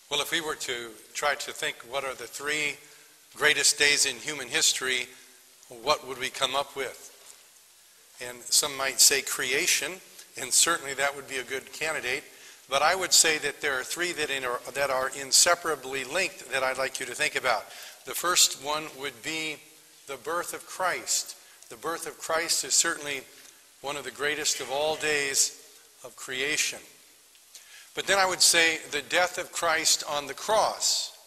Well, if we were to try to think what are the three greatest days in human history, what would we come up with? And some might say creation, and certainly that would be a good candidate. But I would say that there are three that are inseparably linked that I'd like you to think about. The first one would be the birth of Christ. The birth of Christ is certainly one of the greatest of all days of creation. But then I would say the death of Christ on the cross.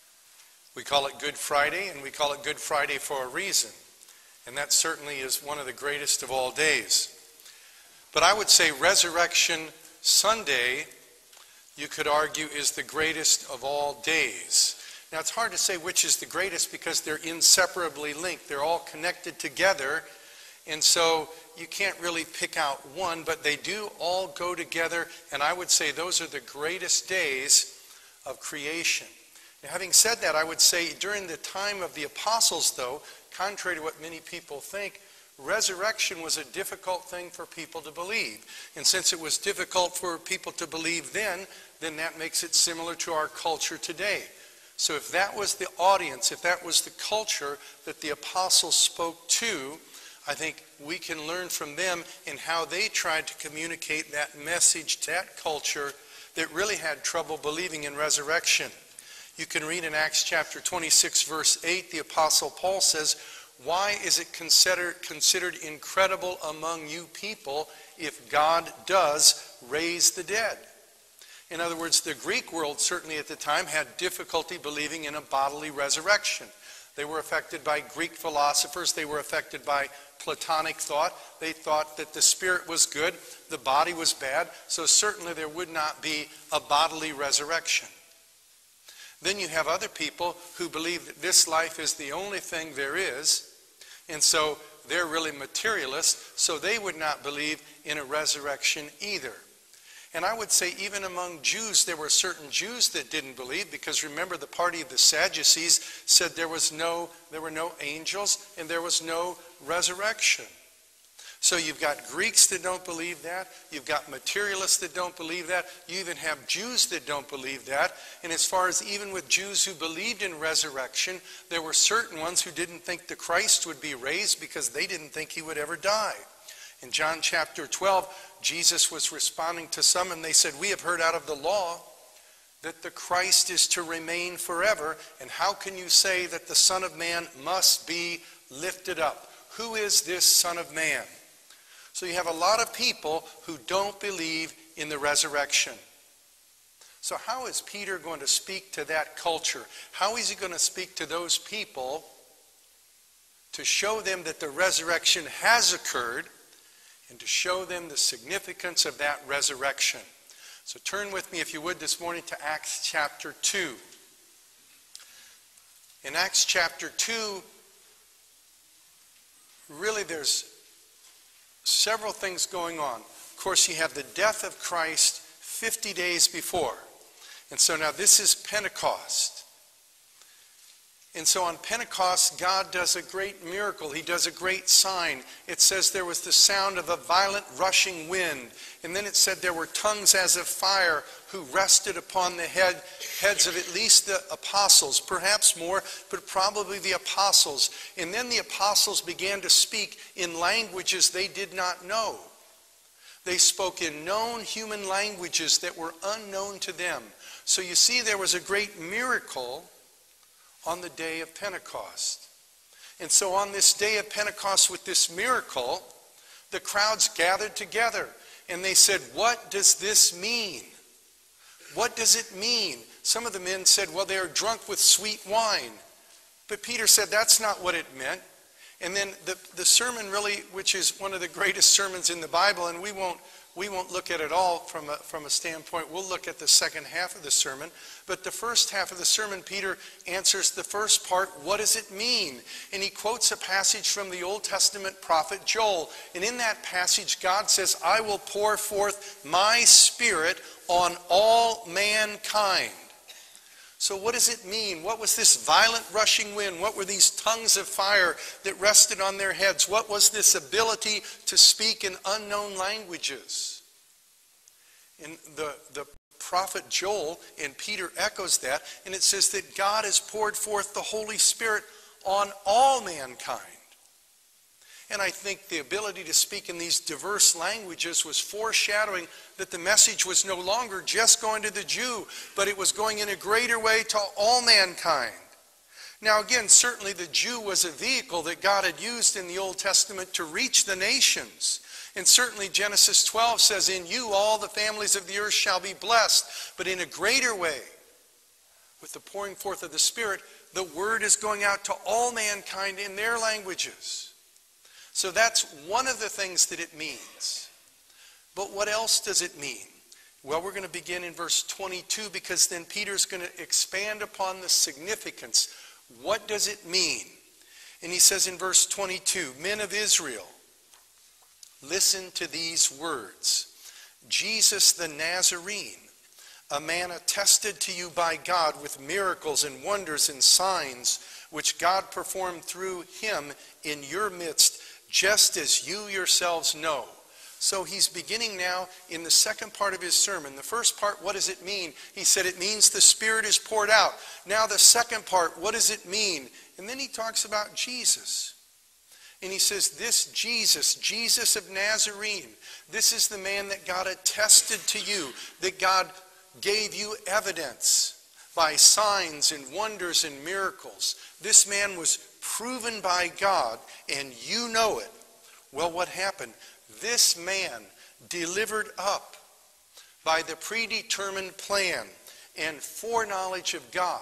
We call it Good Friday, and we call it Good Friday for a reason. And that certainly is one of the greatest of all days. But I would say Resurrection Sunday, you could argue, is the greatest of all days. Now, it's hard to say which is the greatest because they're inseparably linked. They're all connected together. And so you can't really pick out one, but they do all go together. And I would say those are the greatest days of creation. Now, having said that, I would say during the time of the apostles, though, contrary to what many people think, resurrection was a difficult thing for people to believe. And since it was difficult for people to believe then that makes it similar to our culture today. So if that was the audience, if that was the culture that the apostles spoke to, I think we can learn from them in how they tried to communicate that message to that culture that really had trouble believing in resurrection. You can read in Acts chapter 26, verse 8, the apostle Paul says, "Why is it considered incredible among you people if God does raise the dead?" In other words, the Greek world certainly at the time had difficulty believing in a bodily resurrection. They were affected by Greek philosophers. They were affected by Platonic thought. They thought that the spirit was good, the body was bad, so certainly there would not be a bodily resurrection. Then you have other people who believe that this life is the only thing there is, and so they're really materialists, so they would not believe in a resurrection either. And I would say even among Jews, there were certain Jews that didn't believe, because remember the party of the Sadducees said there were no angels and there was no resurrection. So you've got Greeks that don't believe that. You've got materialists that don't believe that. You even have Jews that don't believe that. And as far as even with Jews who believed in resurrection, there were certain ones who didn't think the Christ would be raised because they didn't think he would ever die. In John chapter 12, Jesus was responding to some, and they said, "We have heard out of the law that the Christ is to remain forever, and how can you say that the Son of Man must be lifted up? Who is this Son of Man?" So you have a lot of people who don't believe in the resurrection. So how is Peter going to speak to that culture? How is he going to speak to those people to show them that the resurrection has occurred and to show them the significance of that resurrection? So turn with me, if you would, this morning to Acts chapter 2. In Acts chapter 2, really there's several things going on. Of course, you have the death of Christ 50 days before. And so now this is Pentecost. And so on Pentecost, God does a great miracle. He does a great sign. It says there was the sound of a violent rushing wind. And then it said there were tongues as of fire who rested upon the heads of at least the apostles, perhaps more, but probably the apostles. And then the apostles began to speak in languages they did not know. They spoke in known human languages that were unknown to them. So you see, there was a great miracle on the day of Pentecost. And so on this day of Pentecost with this miracle, the crowds gathered together and they said, "What does this mean? What does it mean?" Some of the men said, "Well, they are drunk with sweet wine." But Peter said that's not what it meant. And then the sermon really, which is one of the greatest sermons in the Bible, and we won't look at it all from a standpoint. We'll look at the second half of the sermon. But the first half of the sermon, Peter answers the first part, what does it mean? And he quotes a passage from the Old Testament prophet Joel. And in that passage, God says, "I will pour forth my spirit on all mankind." So what does it mean? What was this violent rushing wind? What were these tongues of fire that rested on their heads? What was this ability to speak in unknown languages? And the prophet Joel, and Peter echoes that, and it says that God has poured forth the Holy Spirit on all mankind. And I think the ability to speak in these diverse languages was foreshadowing that the message was no longer just going to the Jew, but it was going in a greater way to all mankind. Now again, certainly the Jew was a vehicle that God had used in the Old Testament to reach the nations. And certainly Genesis 12 says, in you all the families of the earth shall be blessed. But in a greater way, with the pouring forth of the Spirit, the word is going out to all mankind in their languages. So that's one of the things that it means. But what else does it mean? Well, we're going to begin in verse 22 because then Peter's going to expand upon the significance. What does it mean? And he says in verse 22, men of Israel, listen to these words. Jesus the Nazarene, a man attested to you by God with miracles and wonders and signs, which God performed through him in your midst, just as you yourselves know. So he's beginning now in the second part of his sermon. The first part, what does it mean? He said it means the Spirit is poured out. Now the second part, what does it mean? And then he talks about Jesus. And he says, this Jesus, Jesus of Nazarene, this is the man that God attested to you, that God gave you evidence by signs and wonders and miracles. This man was proven by God, and you know it. Well, what happened? This man, delivered up by the predetermined plan and foreknowledge of God,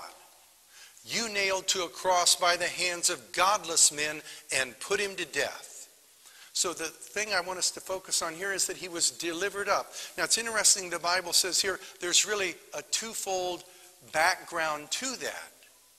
you nailed to a cross by the hands of godless men and put him to death. So the thing I want us to focus on here is that he was delivered up. Now it's interesting, the Bible says here there's really a twofold background to that.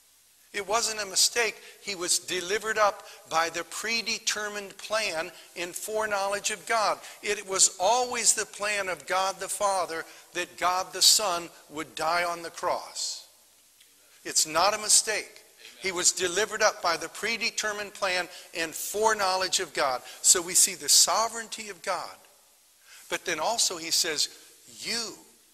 It wasn't a mistake. He was delivered up by the predetermined plan and foreknowledge of God. It was always the plan of God the Father that God the Son would die on the cross. It's not a mistake. He was delivered up by the predetermined plan and foreknowledge of God. So we see the sovereignty of God. But then also he says, you.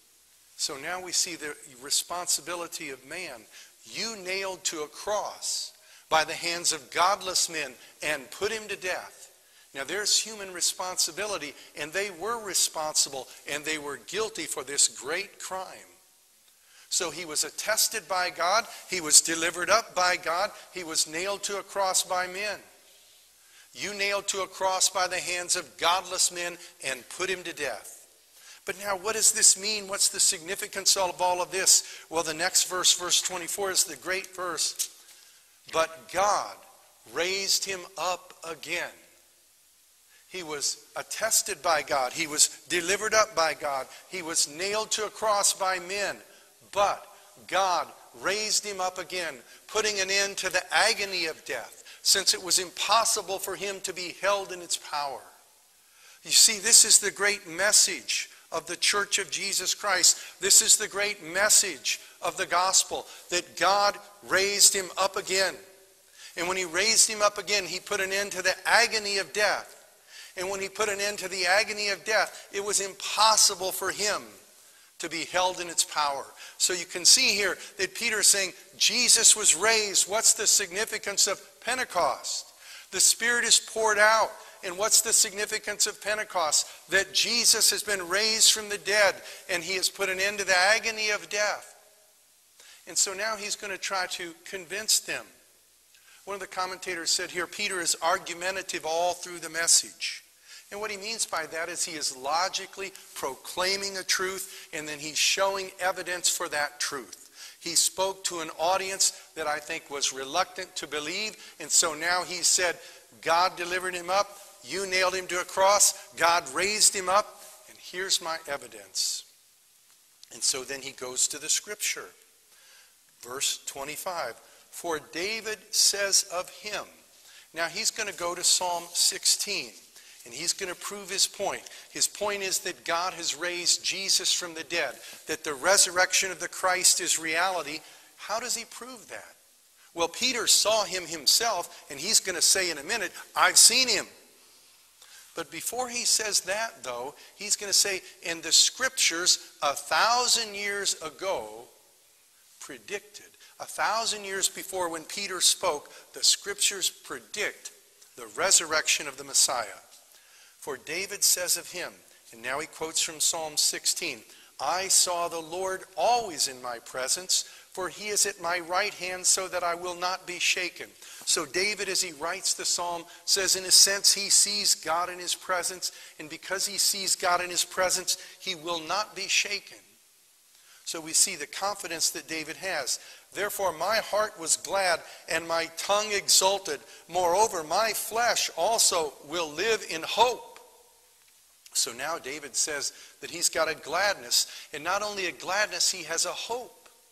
So now we see the responsibility of man. You nailed to a cross by the hands of godless men and put him to death. Now there's human responsibility, and they were responsible, and they were guilty for this great crime. So he was attested by God, he was delivered up by God, he was nailed to a cross by men. You nailed to a cross by the hands of godless men and put him to death. But now what does this mean? What's the significance of all of this? Well, the next verse, verse 24, is the great verse. But God raised him up again. He was attested by God. He was delivered up by God. He was nailed to a cross by men. But God raised him up again, putting an end to the agony of death, since it was impossible for him to be held in its power. You see, this is the great message of the Church of Jesus Christ. This is the great message of the gospel, that God raised him up again. And when he raised him up again, he put an end to the agony of death. And when he put an end to the agony of death, it was impossible for him to be held in its power. So you can see here that Peter is saying Jesus was raised. What's the significance of Pentecost? The Spirit is poured out. And what's the significance of Pentecost? That Jesus has been raised from the dead, and he has put an end to the agony of death. And so now he's going to try to convince them. One of the commentators said here, Peter is argumentative all through the message. And what he means by that is he is logically proclaiming a truth, and then he's showing evidence for that truth. He spoke to an audience that I think was reluctant to believe, and so now he said, God delivered him up. You nailed him to a cross. God raised him up. And here's my evidence. And so then he goes to the scripture. Verse 25. For David says of him. Now he's going to go to Psalm 16. And he's going to prove his point. His point is that God has raised Jesus from the dead. That the resurrection of the Christ is reality. How does he prove that? Well, Peter saw him himself, and he's going to say in a minute, I've seen him. But before he says that, though, he's going to say, and the scriptures 1,000 years ago predicted. 1,000 years before when Peter spoke, the scriptures predict the resurrection of the Messiah. For David says of him, and now he quotes from Psalm 16, I saw the Lord always in my presence, for he is at my right hand so that I will not be shaken. So David, as he writes the psalm, says in a sense he sees God in his presence, and because he sees God in his presence, he will not be shaken. So we see the confidence that David has. Therefore my heart was glad, and my tongue exulted. Moreover, my flesh also will live in hope. So now David says that he's got a gladness, and not only a gladness, he has a hope.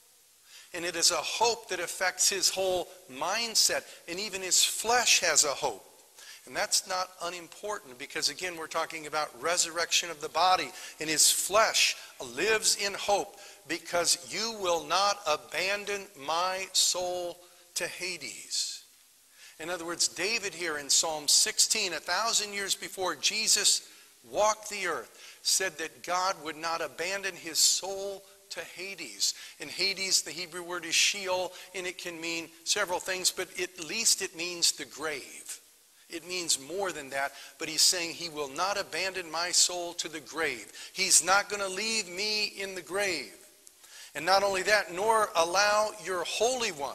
And it is a hope that affects his whole mindset, and even his flesh has a hope. And that's not unimportant because, again, we're talking about resurrection of the body, and his flesh lives in hope because you will not abandon my soul to Hades. In other words, David here in Psalm 16, 1,000 years before Jesus walked the earth, said that God would not abandon his soul to Hades. And Hades, the Hebrew word is Sheol, and it can mean several things, but at least it means the grave. It means more than that, but he's saying he will not abandon my soul to the grave. He's not going to leave me in the grave. And not only that, nor allow your Holy One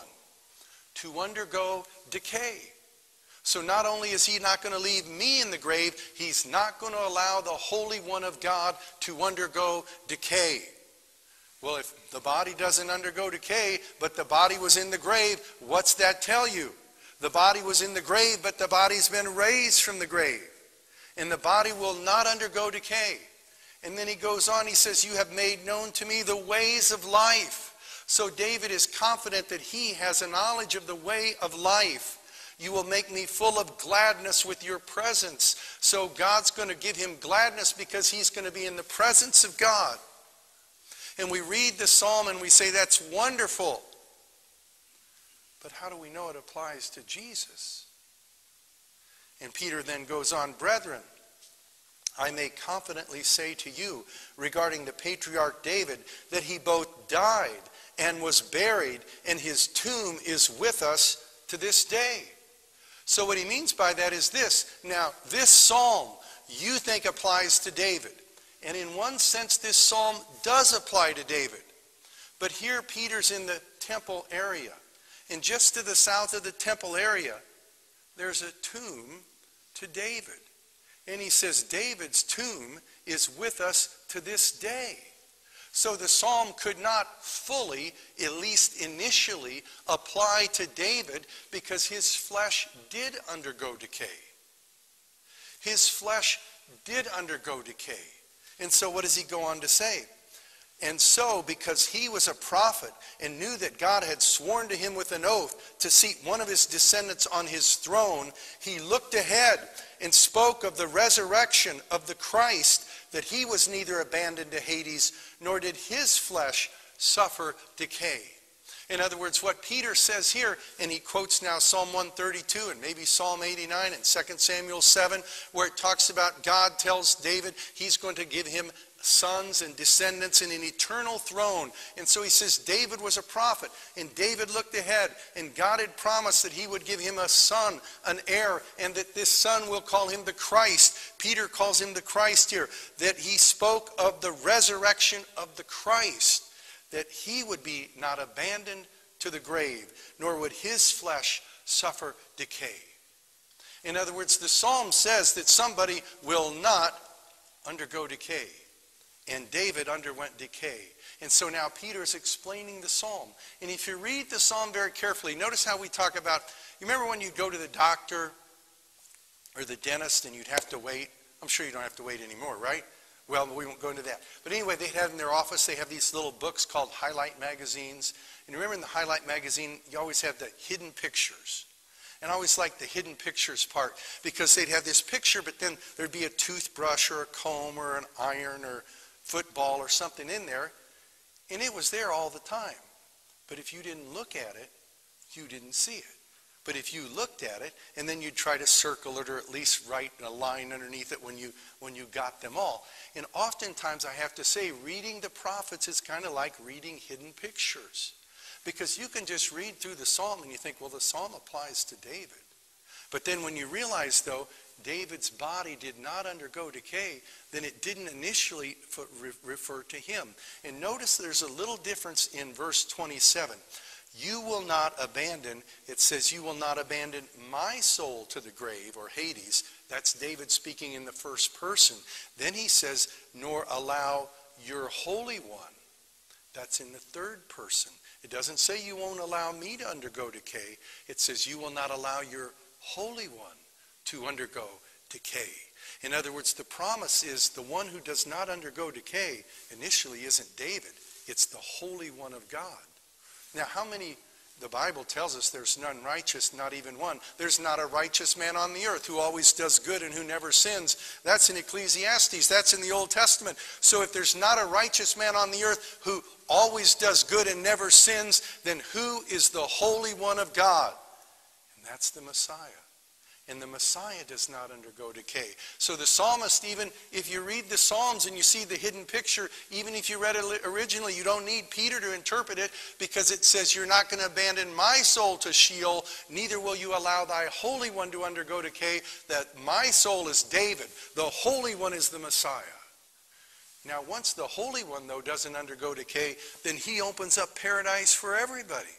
to undergo decay. So not only is he not going to leave me in the grave, he's not going to allow the Holy One of God to undergo decay. Well, if the body doesn't undergo decay, but the body was in the grave, what's that tell you? The body was in the grave, but the body's been raised from the grave. And the body will not undergo decay. And then he goes on, he says, you have made known to me the ways of life. So David is confident that he has a knowledge of the way of life. You will make me full of gladness with your presence. So God's going to give him gladness because he's going to be in the presence of God. And we read the psalm and we say, that's wonderful. But how do we know it applies to Jesus? And Peter then goes on, brethren, I may confidently say to you regarding the patriarch David that he both died and was buried, and his tomb is with us to this day. So what he means by that is this. Now, this psalm you think applies to David. And in one sense, this psalm does apply to David. But here Peter's in the temple area. And just to the south of the temple area, there's a tomb to David. And he says David's tomb is with us to this day. So the psalm could not fully, at least initially, apply to David because his flesh did undergo decay. His flesh did undergo decay. And so what does he go on to say? And so, because he was a prophet and knew that God had sworn to him with an oath to seat one of his descendants on his throne, he looked ahead and spoke of the resurrection of the Christ, that he was neither abandoned to Hades, nor did his flesh suffer decay. In other words, what Peter says here, and he quotes now Psalm 132 and maybe Psalm 89 and 2 Samuel 7, where it talks about God tells David he's going to give him sons and descendants and an eternal throne. And so he says David was a prophet, and David looked ahead, and God had promised that he would give him a son, an heir, and that this son will call him the Christ. Peter calls him the Christ here, that he spoke of the resurrection of the Christ, that he would be not abandoned to the grave, nor would his flesh suffer decay. In other words, the psalm says that somebody will not undergo decay. And David underwent decay. And so now Peter is explaining the psalm. And if you read the psalm very carefully, notice how we talk about, you remember when you'd go to the doctor or the dentist and you'd have to wait? I'm sure you don't have to wait anymore, right? Well, we won't go into that. But anyway, they have in their office, they have these little books called highlight magazines. And remember in the highlight magazine, you always have the hidden pictures. And I always liked the hidden pictures part because they'd have this picture, but then there'd be a toothbrush or a comb or an iron or football or something in there, and it was there all the time. But if you didn't look at it, you didn't see it. But if you looked at it and then you try to circle it or at least write a line underneath it when you got them all. And oftentimes I have to say reading the prophets is kind of like reading hidden pictures. Because you can just read through the psalm and you think, well, the psalm applies to David. But then when you realize, though, David's body did not undergo decay, then it didn't initially refer to him. And notice there's a little difference in verse 27. You will not abandon, it says, you will not abandon my soul to the grave or Hades. That's David speaking in the first person. Then he says, nor allow your Holy One. That's in the third person. It doesn't say you won't allow me to undergo decay. It says you will not allow your Holy One to undergo decay. In other words, the promise is the one who does not undergo decay initially isn't David. It's the Holy One of God. Now, how many, the Bible tells us there's none righteous, not even one. There's not a righteous man on the earth who always does good and who never sins. That's in Ecclesiastes. That's in the Old Testament. So if there's not a righteous man on the earth who always does good and never sins, then who is the Holy One of God? And that's the Messiah. And the Messiah does not undergo decay. So the psalmist, even if you read the Psalms and you see the hidden picture, even if you read it originally, you don't need Peter to interpret it, because it says you're not going to abandon my soul to Sheol, neither will you allow thy Holy One to undergo decay. That my soul is David. The Holy One is the Messiah. Now, once the Holy One, though, doesn't undergo decay, then he opens up paradise for everybody.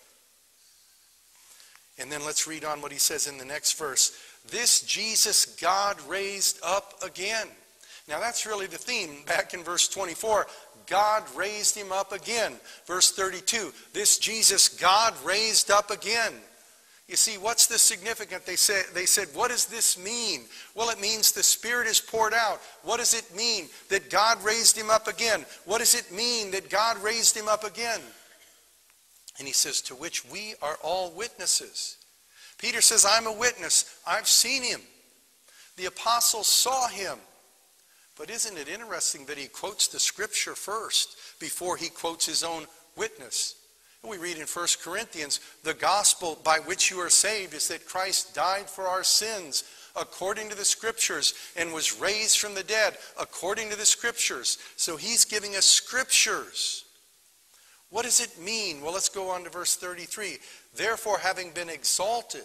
And then let's read on what he says in the next verse. This Jesus God raised up again. Now that's really the theme. Back in verse 24, God raised him up again. Verse 32, this Jesus God raised up again. You see, what's the significance? They said, what does this mean? Well, it means the Spirit is poured out. What does it mean that God raised him up again? What does it mean that God raised him up again? And he says, to which we are all witnesses. Peter says, I'm a witness. I've seen him. The apostles saw him. But isn't it interesting that he quotes the scripture first before he quotes his own witness? And we read in 1 Corinthians, the gospel by which you are saved is that Christ died for our sins according to the scriptures and was raised from the dead according to the scriptures. So he's giving us scriptures. What does it mean? Well, let's go on to verse 33. Therefore, having been exalted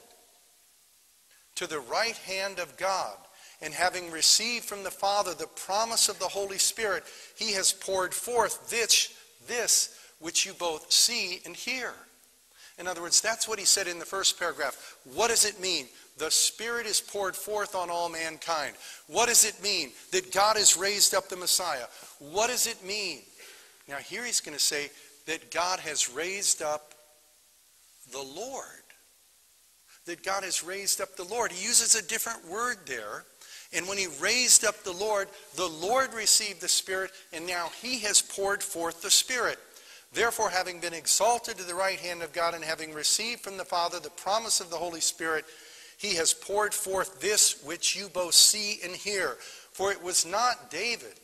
to the right hand of God, and having received from the Father the promise of the Holy Spirit, he has poured forth this which you both see and hear. In other words, that's what he said in the first paragraph. What does it mean? The Spirit is poured forth on all mankind. What does it mean that God has raised up the Messiah? What does it mean? Now here he's going to say that God has raised up the Lord. That God has raised up the Lord. He uses a different word there. And when he raised up the Lord received the Spirit, and now he has poured forth the Spirit. Therefore, having been exalted to the right hand of God and having received from the Father the promise of the Holy Spirit, he has poured forth this which you both see and hear. For it was not David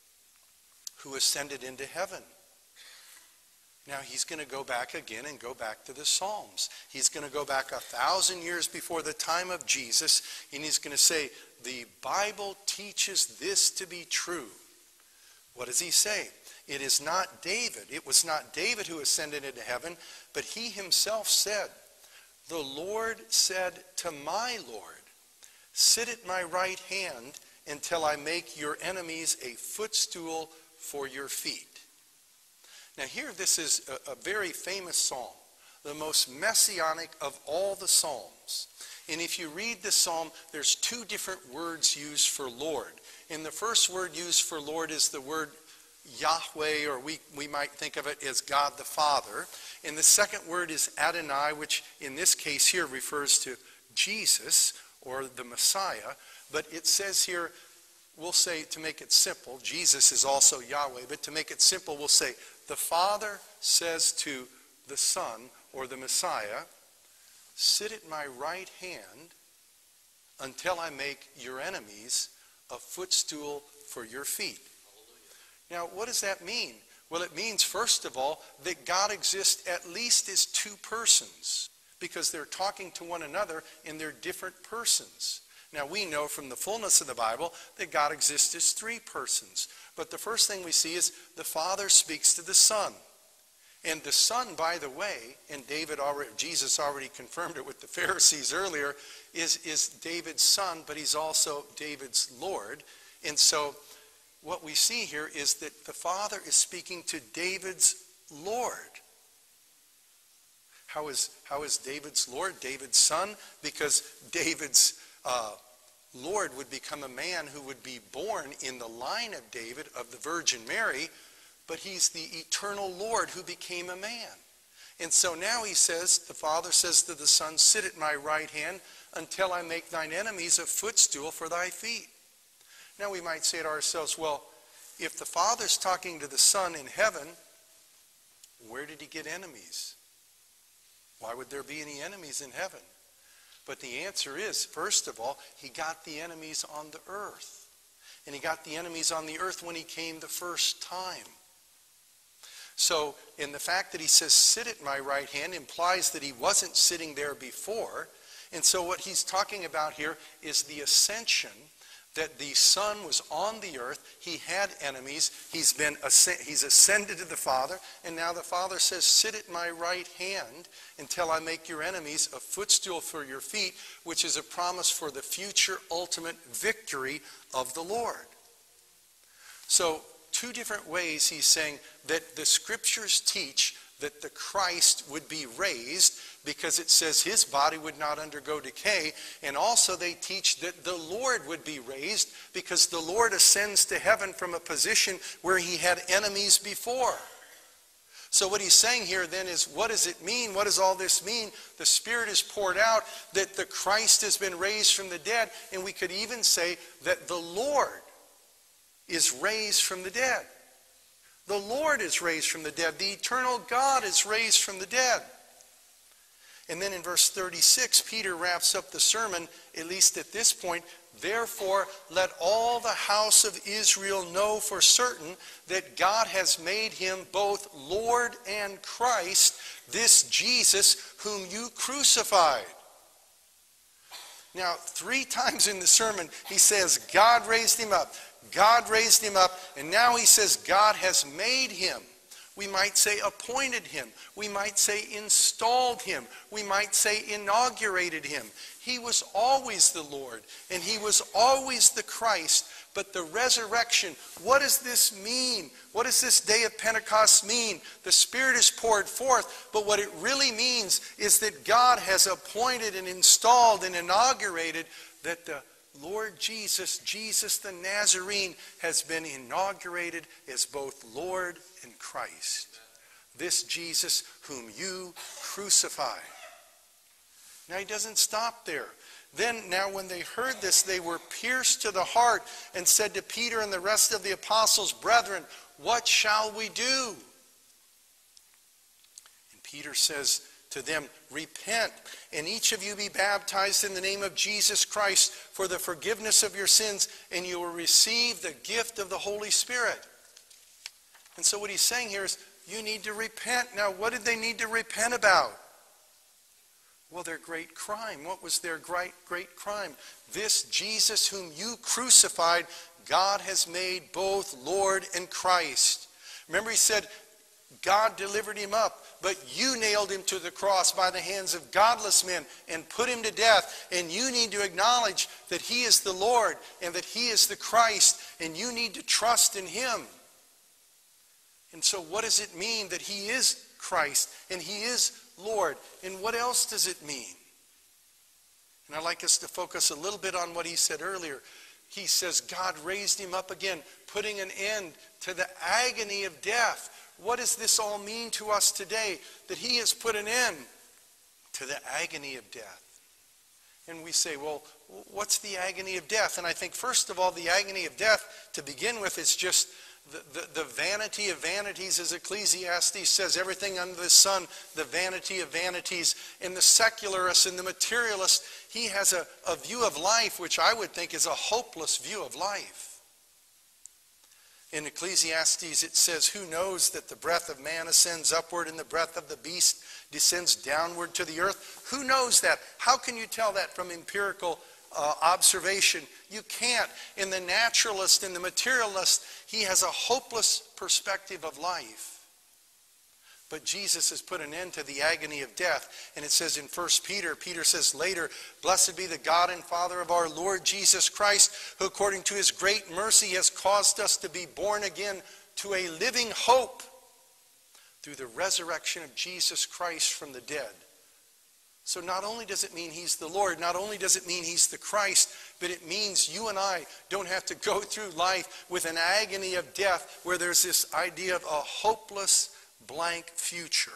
who ascended into heaven. Now he's going to go back again and go back to the Psalms. He's going to go back 1,000 years before the time of Jesus, and he's going to say, the Bible teaches this to be true. What does he say? It is not David. It was not David who ascended into heaven, but he himself said, the Lord said to my Lord, sit at my right hand until I make your enemies a footstool for your feet. Now here, this is a very famous psalm, the most messianic of all the psalms. And if you read the psalm, there's two different words used for Lord. And the first word used for Lord is the word Yahweh, or we might think of it as God the Father. And the second word is Adonai, which in this case here refers to Jesus or the Messiah. But it says here, we'll say, to make it simple, Jesus is also Yahweh, but to make it simple, we'll say, the Father says to the Son, or the Messiah, sit at my right hand until I make your enemies a footstool for your feet. Now, what does that mean? Well, it means, first of all, that God exists at least as two persons. because they're talking to one another and they're different persons. Now we know from the fullness of the Bible that God exists as three persons. But the first thing we see is the Father speaks to the Son. And the Son, by the way, and Jesus already confirmed it with the Pharisees earlier, is David's son, but he's also David's Lord. And so what we see here is that the Father is speaking to David's Lord. How is David's Lord David's son? Because David's Lord would become a man who would be born in the line of David, of the Virgin Mary, but he's the eternal Lord who became a man. And so now he says, the Father says to the Son, sit at my right hand until I make thine enemies a footstool for thy feet. Now we might say to ourselves, well, if the Father's talking to the Son in heaven, where did he get enemies? Why would there be any enemies in heaven? But the answer is, first of all, he got the enemies on the earth. And he got the enemies on the earth when he came the first time. So, in the fact that he says, sit at my right hand, implies that he wasn't sitting there before. And so what he's talking about here is the ascension, that the Son was on the earth. He had enemies. He's ascended to the Father. And now the Father says, sit at my right hand until I make your enemies a footstool for your feet, which is a promise for the future ultimate victory of the Lord. So, two different ways he's saying that the Scriptures teach that the Christ would be raised, because it says his body would not undergo decay. And also they teach that the Lord would be raised, because the Lord ascends to heaven from a position where he had enemies before. So what he's saying here then is, what does it mean? What does all this mean? The Spirit is poured out, that the Christ has been raised from the dead, and we could even say that the Lord is raised from the dead. The Lord is raised from the dead. The eternal God is raised from the dead. And then in verse 36, Peter wraps up the sermon, at least at this point, therefore let all the house of Israel know for certain that God has made him both Lord and Christ, this Jesus whom you crucified. Now, 3 times in the sermon, he says, God raised him up. God raised him up. And now he says, God has made him. We might say appointed him. We might say installed him. We might say inaugurated him. He was always the Lord, and he was always the Christ. But the resurrection, what does this mean? What does this day of Pentecost mean? The Spirit is poured forth, but what it really means is that God has appointed and installed and inaugurated that the Lord Jesus, Jesus the Nazarene, has been inaugurated as both Lord and Christ. This Jesus whom you crucified. Now he doesn't stop there. Then now when they heard this, they were pierced to the heart and said to Peter and the rest of the apostles, brethren, what shall we do? And Peter says to them, repent, and each of you be baptized in the name of Jesus Christ for the forgiveness of your sins, and you will receive the gift of the Holy Spirit. And so what he's saying here is, you need to repent. Now, what did they need to repent about? Well, their great crime. What was their great crime? This Jesus whom you crucified, God has made both Lord and Christ. Remember he said, God delivered him up, but you nailed him to the cross by the hands of godless men and put him to death. And you need to acknowledge that he is the Lord and that he is the Christ, and you need to trust in him. And so what does it mean that he is Christ and he is Lord? And what else does it mean? And I'd like us to focus a little bit on what he said earlier. He says God raised him up again, putting an end to the agony of death. What does this all mean to us today? That he has put an end to the agony of death. And we say, well, what's the agony of death? And I think first of all, the agony of death, to begin with, is just the vanity of vanities, as Ecclesiastes says, everything under the sun, the vanity of vanities. And the secularist and the materialist, he has a view of life which I would think is a hopeless view of life. In Ecclesiastes it says, who knows that the breath of man ascends upward and the breath of the beast descends downward to the earth? Who knows that? How can you tell that from empirical observation? You can't. In the naturalist and the materialist, he has a hopeless perspective of life. But Jesus has put an end to the agony of death. And it says in 1 Peter, Peter says later, blessed be the God and Father of our Lord Jesus Christ, who according to his great mercy has caused us to be born again to a living hope through the resurrection of Jesus Christ from the dead. So not only does it mean he's the Lord, not only does it mean he's the Christ, but it means you and I don't have to go through life with an agony of death where there's this idea of a hopeless blank future.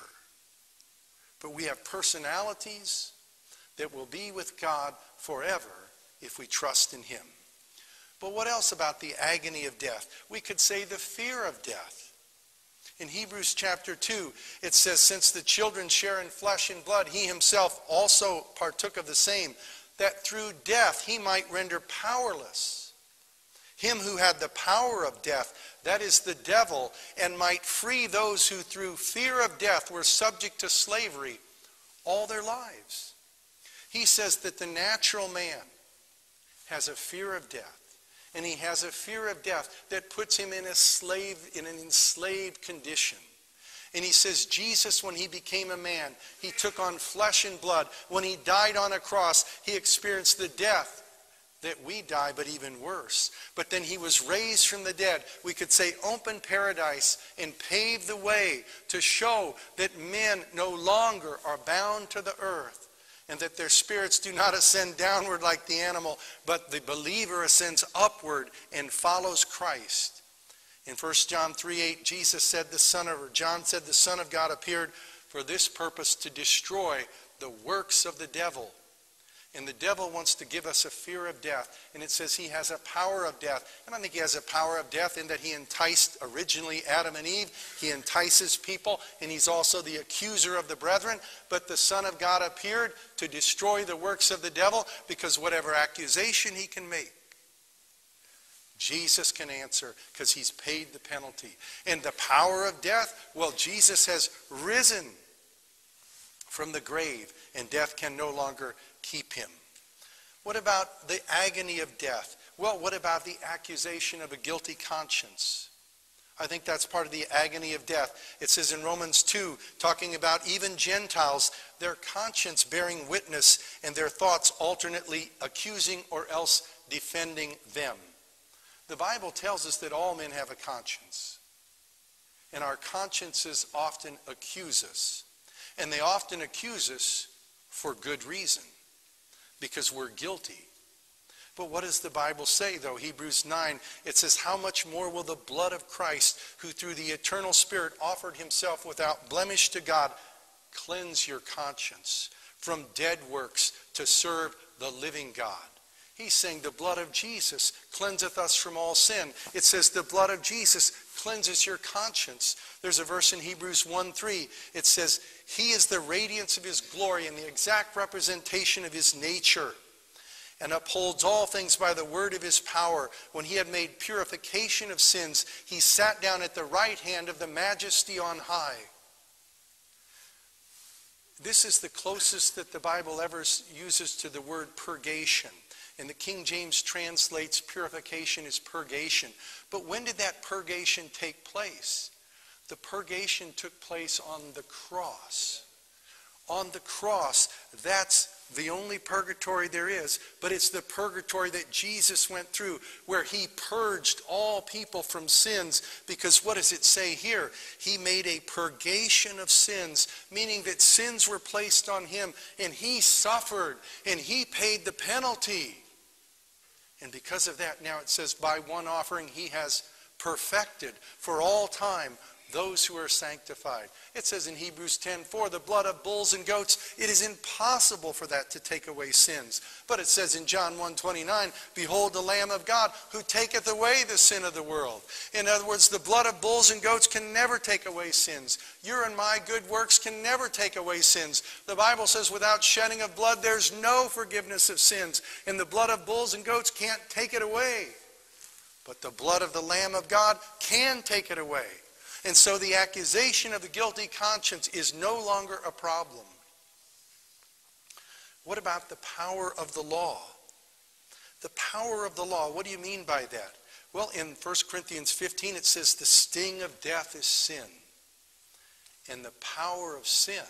But we have personalities that will be with God forever if we trust in him. But what else about the agony of death? We could say the fear of death. In Hebrews chapter 2, it says, since the children share in flesh and blood, he himself also partook of the same, that through death he might render powerless him who had the power of death, that is the devil, and might free those who through fear of death were subject to slavery all their lives. He says that the natural man has a fear of death, and he has a fear of death that puts him in an enslaved condition. And he says Jesus, when he became a man, he took on flesh and blood. When he died on a cross, he experienced the death that we die, but even worse. But then he was raised from the dead. We could say open paradise and pave the way to show that men no longer are bound to the earth and that their spirits do not ascend downward like the animal, but the believer ascends upward and follows Christ. In 1 John 3:8, John said the Son of God appeared for this purpose, to destroy the works of the devil. And the devil wants to give us a fear of death. And it says he has a power of death. I don't think he has a power of death in that he enticed originally Adam and Eve. He entices people, and he's also the accuser of the brethren. But the Son of God appeared to destroy the works of the devil, because whatever accusation he can make, Jesus can answer, because he's paid the penalty. And the power of death, well, Jesus has risen from the grave, and death can no longer keep him. What about the agony of death? Well, what about the accusation of a guilty conscience? I think that's part of the agony of death. It says in Romans 2, talking about even Gentiles, their conscience bearing witness and their thoughts alternately accusing or else defending them. The Bible tells us that all men have a conscience. And our consciences often accuse us. And they often accuse us for good reason, because we're guilty. But what does the Bible say, though? Hebrews 9, it says, how much more will the blood of Christ, who through the eternal Spirit offered himself without blemish to God, cleanse your conscience from dead works to serve the living God? He's saying the blood of Jesus cleanseth us from all sin. It says the blood of Jesus cleanses your conscience. There's a verse in Hebrews 1:3. It says, he is the radiance of his glory and the exact representation of his nature, and upholds all things by the word of his power. When he had made purification of sins, he sat down at the right hand of the majesty on high. This is the closest that the Bible ever uses to the word purgation. And the King James translates purification as purgation. But when did that purgation take place? The purgation took place on the cross. On the cross, that's the only purgatory there is. But it's the purgatory that Jesus went through, where he purged all people from sins. Because what does it say here? He made a purgation of sins, meaning that sins were placed on him, and he suffered, and he paid the penalty. And because of that, now it says, by one offering he has perfected for all time those who are sanctified. It says in Hebrews 10:4, the blood of bulls and goats, it is impossible for that to take away sins. But it says in John 1:29, behold the Lamb of God who taketh away the sin of the world. In other words, the blood of bulls and goats can never take away sins. Your and my good works can never take away sins. The Bible says without shedding of blood, there's no forgiveness of sins. And the blood of bulls and goats can't take it away. But the blood of the Lamb of God can take it away. And so the accusation of the guilty conscience is no longer a problem. What about the power of the law? The power of the law, what do you mean by that? Well, in 1 Corinthians 15 it says the sting of death is sin. And the power of sin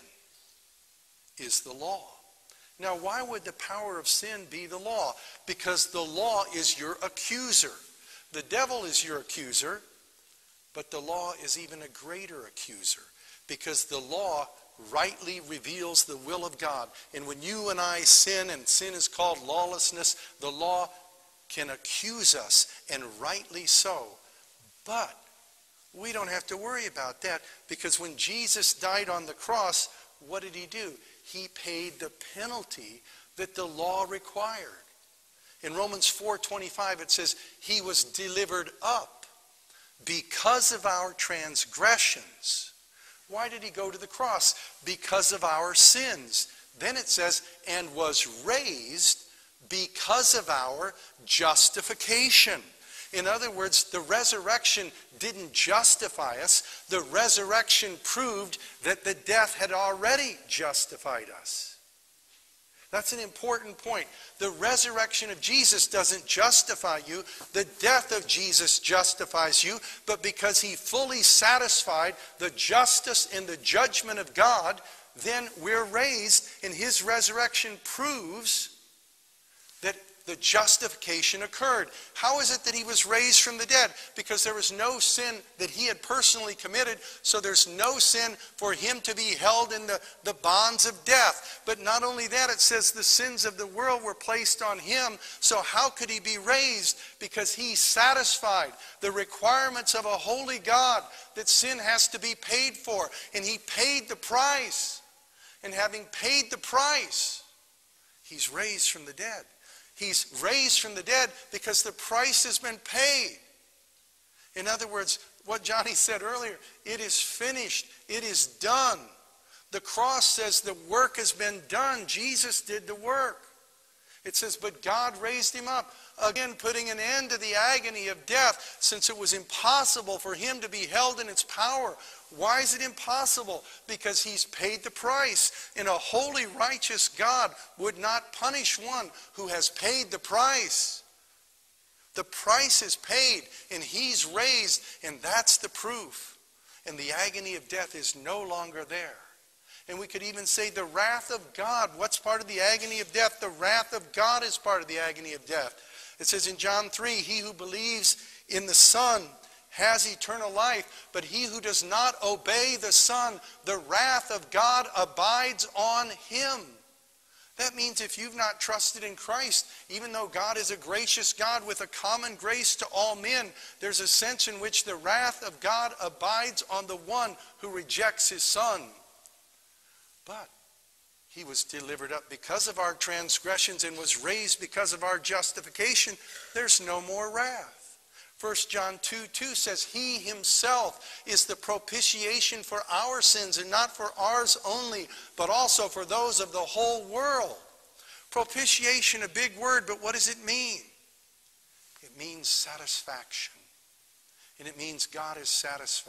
is the law. Now, why would the power of sin be the law? Because the law is your accuser. The devil is your accuser, but the law is even a greater accuser, because the law rightly reveals the will of God. And when you and I sin, and sin is called lawlessness, the law can accuse us, and rightly so. But we don't have to worry about that, because when Jesus died on the cross, what did he do? He paid the penalty that the law required. In Romans 4:25 it says, he was delivered up because of our transgressions. Why did he go to the cross? Because of our sins. Then it says, and was raised because of our justification. In other words, the resurrection didn't justify us. The resurrection proved that the death had already justified us. That's an important point. The resurrection of Jesus doesn't justify you. The death of Jesus justifies you. But because he fully satisfied the justice and the judgment of God, then we're raised, and his resurrection proves that the justification occurred. How is it that he was raised from the dead? Because there was no sin that he had personally committed, so there's no sin for him to be held in the bonds of death. But not only that, it says the sins of the world were placed on him, so how could he be raised? Because he satisfied the requirements of a holy God, that sin has to be paid for, and he paid the price. And having paid the price, he's raised from the dead. He's raised from the dead because the price has been paid. In other words, what Johnny said earlier, it is finished. It is done. The cross says the work has been done. Jesus did the work. It says, but God raised him up, again putting an end to the agony of death, since it was impossible for him to be held in its power. Why is it impossible? Because he's paid the price. And a holy, righteous God would not punish one who has paid the price. The price is paid, and he's raised, and that's the proof. And the agony of death is no longer there. And we could even say the wrath of God. What's part of the agony of death? The wrath of God is part of the agony of death. It says in John 3, he who believes in the Son has eternal life, but he who does not obey the Son, the wrath of God abides on him. That means if you've not trusted in Christ, even though God is a gracious God with a common grace to all men, there's a sense in which the wrath of God abides on the one who rejects his Son. But he was delivered up because of our transgressions and was raised because of our justification. There's no more wrath. 1 John 2:2 says, he himself is the propitiation for our sins, and not for ours only, but also for those of the whole world. Propitiation, a big word, but what does it mean? It means satisfaction. And it means God is satisfied.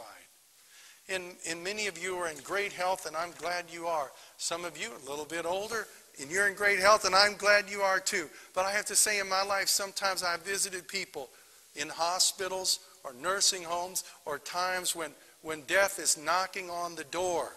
And many of you are in great health, and I'm glad you are. Some of you are a little bit older, and you're in great health, and I'm glad you are too. But I have to say, in my life, sometimes I've visited people in hospitals or nursing homes, or times when death is knocking on the door,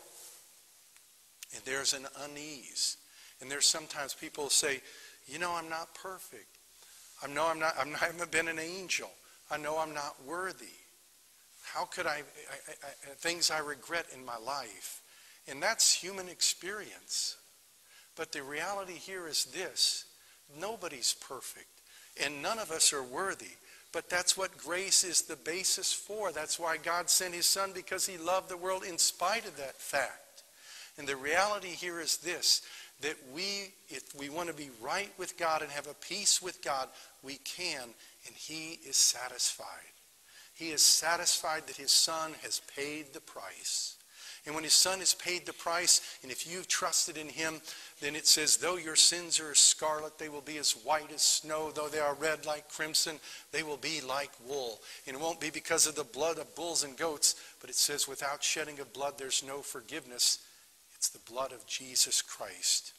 and there's an unease. And there's sometimes people say, you know, I'm not perfect. I haven't been an angel. I know I'm not worthy. How could things I regret in my life. And that's human experience. But the reality here is this: nobody's perfect, and none of us are worthy. But that's what grace is the basis for. That's why God sent his Son, because he loved the world in spite of that fact. And the reality here is this, that if we want to be right with God and have a peace with God, we can, and he is satisfied. He is satisfied that his Son has paid the price. And when his Son has paid the price, and if you've trusted in him, then it says, though your sins are as scarlet, they will be as white as snow. Though they are red like crimson, they will be like wool. And it won't be because of the blood of bulls and goats, but it says, without shedding of blood, there's no forgiveness. It's the blood of Jesus Christ.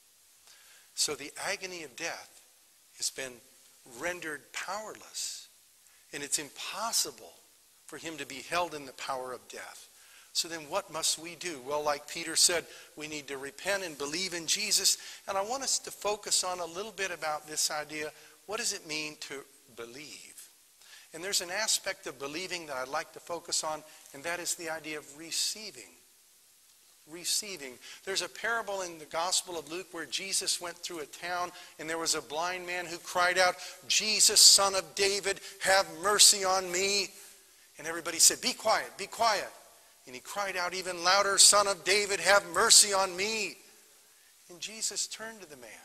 So the agony of death has been rendered powerless. And it's impossible for him to be held in the power of death. So then what must we do? Well, like Peter said, we need to repent and believe in Jesus. And I want us to focus on a little bit about this idea. What does it mean to believe? And there's an aspect of believing that I'd like to focus on, and that is the idea of receiving. Receiving. There's a parable in the Gospel of Luke where Jesus went through a town and there was a blind man who cried out, Jesus, Son of David, have mercy on me. And everybody said, be quiet, be quiet. And he cried out even louder, Son of David, have mercy on me. And Jesus turned to the man.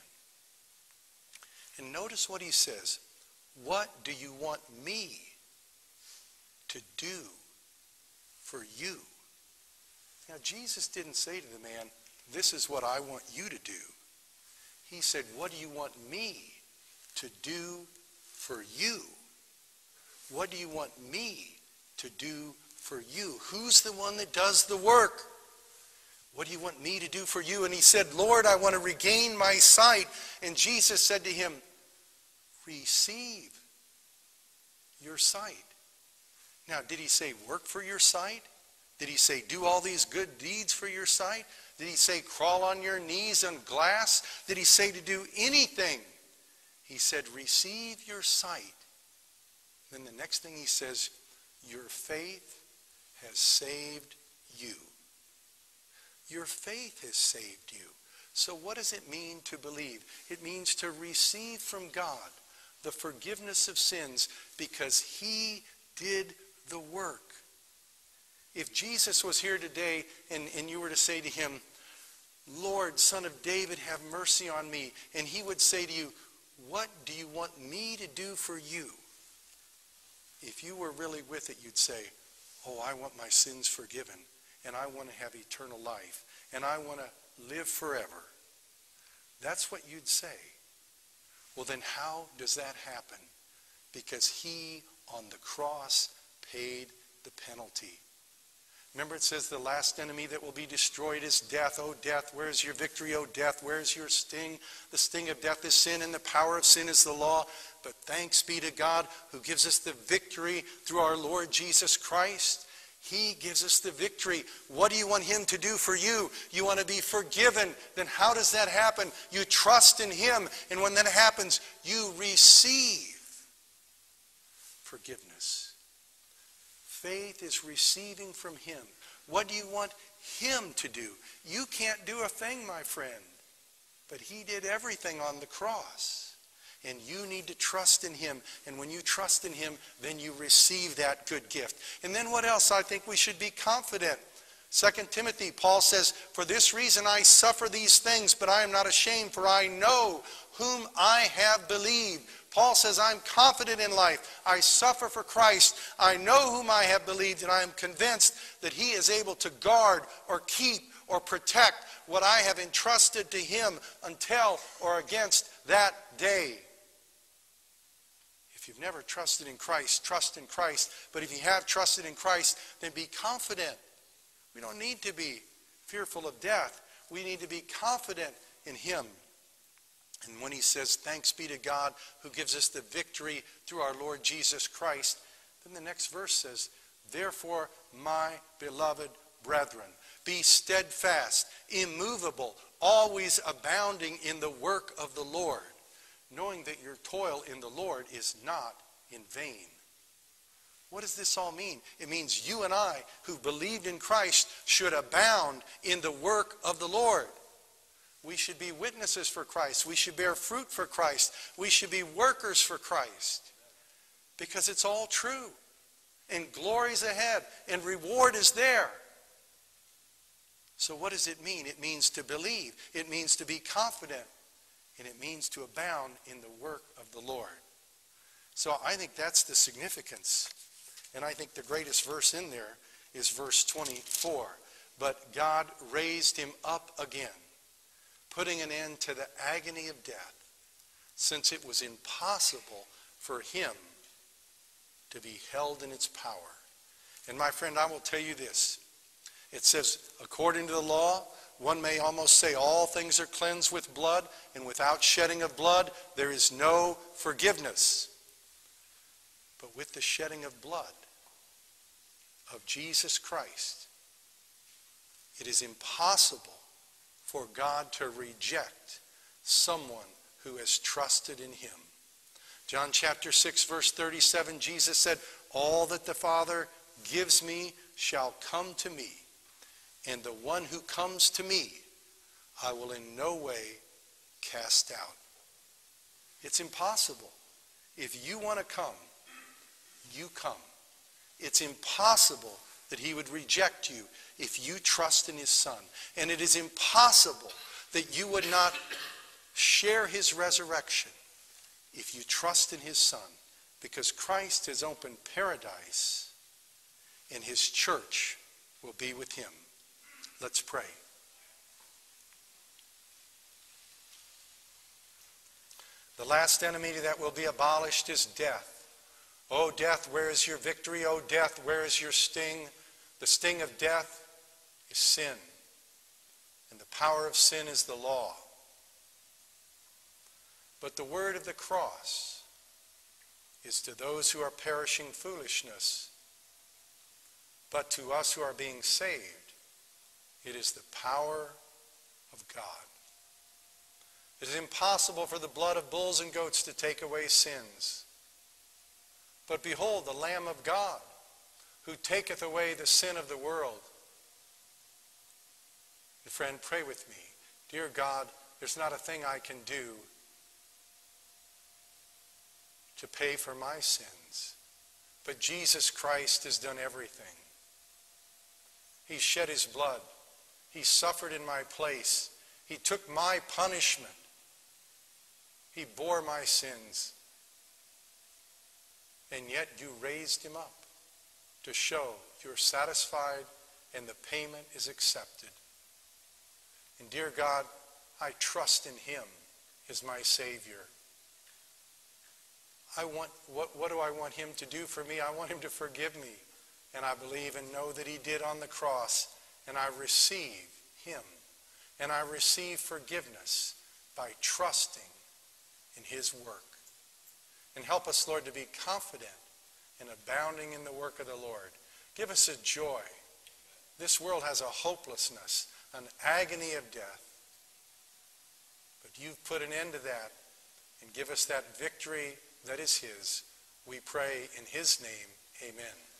And notice what he says. What do you want me to do for you? Now, Jesus didn't say to the man, this is what I want you to do. He said, what do you want me to do for you? What do you want me to do for you? Who's the one that does the work? What do you want me to do for you? And he said, Lord, I want to regain my sight. And Jesus said to him, receive your sight. Now, did he say work for your sight? Did he say do all these good deeds for your sight? Did he say crawl on your knees on glass? Did he say to do anything? He said receive your sight. Then the next thing he says, your faith has saved you. Your faith has saved you. So what does it mean to believe? It means to receive from God the forgiveness of sins because he did the work. If Jesus was here today and you were to say to him, Lord, Son of David, have mercy on me. And he would say to you, what do you want me to do for you? If you were really with it, you'd say, oh, I want my sins forgiven. And I want to have eternal life. And I want to live forever. That's what you'd say. Well, then how does that happen? Because he on the cross paid the penalty. Remember it says the last enemy that will be destroyed is death. Oh, death, where's your victory? Oh, death, where's your sting? The sting of death is sin, and the power of sin is the law. But thanks be to God who gives us the victory through our Lord Jesus Christ. He gives us the victory. What do you want him to do for you? You want to be forgiven. Then how does that happen? You trust in him. And when that happens, you receive forgiveness. Faith is receiving from him. What do you want him to do? You can't do a thing, my friend. But he did everything on the cross. And you need to trust in him. And when you trust in him, then you receive that good gift. And then what else? I think we should be confident. 2 Timothy, Paul says, for this reason I suffer these things, but I am not ashamed, for I know whom I have believed. Paul says, I'm confident in life. I suffer for Christ. I know whom I have believed, and I am convinced that he is able to guard or keep or protect what I have entrusted to him until or against that day. If you've never trusted in Christ, trust in Christ. But if you have trusted in Christ, then be confident. We don't need to be fearful of death. We need to be confident in him. And when he says, thanks be to God who gives us the victory through our Lord Jesus Christ, then the next verse says, therefore, my beloved brethren, be steadfast, immovable, always abounding in the work of the Lord, knowing that your toil in the Lord is not in vain. What does this all mean? It means you and I, who believed in Christ, should abound in the work of the Lord. We should be witnesses for Christ. We should bear fruit for Christ. We should be workers for Christ. Because it's all true. And glory's ahead. And reward is there. So what does it mean? It means to believe. It means to be confident. And it means to abound in the work of the Lord. So I think that's the significance. And I think the greatest verse in there is verse 24. but God raised him up again, putting an end to the agony of death, since it was impossible for him to be held in its power. And my friend, I will tell you this. It says, according to the law, one may almost say all things are cleansed with blood, and without shedding of blood, there is no forgiveness. But with the shedding of blood of Jesus Christ, it is impossible for God to reject someone who has trusted in him. John chapter 6, verse 37, Jesus said, all that the Father gives me shall come to me, and the one who comes to me I will in no way cast out. It's impossible. If you want to come, you come. It's impossible that he would reject you if you trust in his Son. And it is impossible that you would not share his resurrection if you trust in his Son, because Christ has opened paradise and his church will be with him. Let's pray. The last enemy that will be abolished is death. O death, where is your victory? O death, where is your sting? The sting of death is sin, and the power of sin is the law. But the word of the cross is to those who are perishing foolishness, but to us who are being saved, it is the power of God. It is impossible for the blood of bulls and goats to take away sins. But behold, the Lamb of God, who taketh away the sin of the world. And friend, pray with me. Dear God, there's not a thing I can do to pay for my sins. But Jesus Christ has done everything. He shed his blood. He suffered in my place. He took my punishment. He bore my sins. And yet you raised him up to show you're satisfied and the payment is accepted. And dear God, I trust in him as my Savior. What do I want him to do for me? I want him to forgive me. And I believe and know that he did on the cross. And I receive him. And I receive forgiveness by trusting in his work. And help us, Lord, to be confident and abounding in the work of the Lord. Give us a joy. This world has a hopelessness, an agony of death. But you've put an end to that and give us that victory that is his. We pray in his name, amen.